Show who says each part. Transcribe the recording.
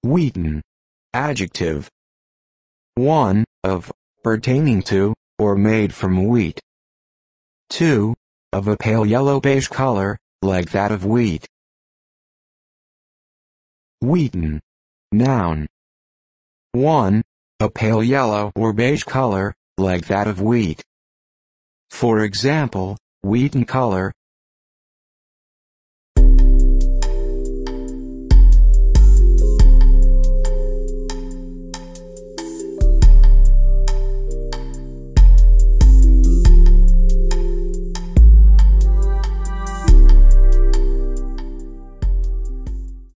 Speaker 1: Wheaten. Adjective. 1. Of, pertaining to, or made from wheat. 2. Of a pale yellow-beige color, like that of wheat. Wheaten. Noun. 1. A pale yellow or beige color, like that of wheat. For example, wheaten color,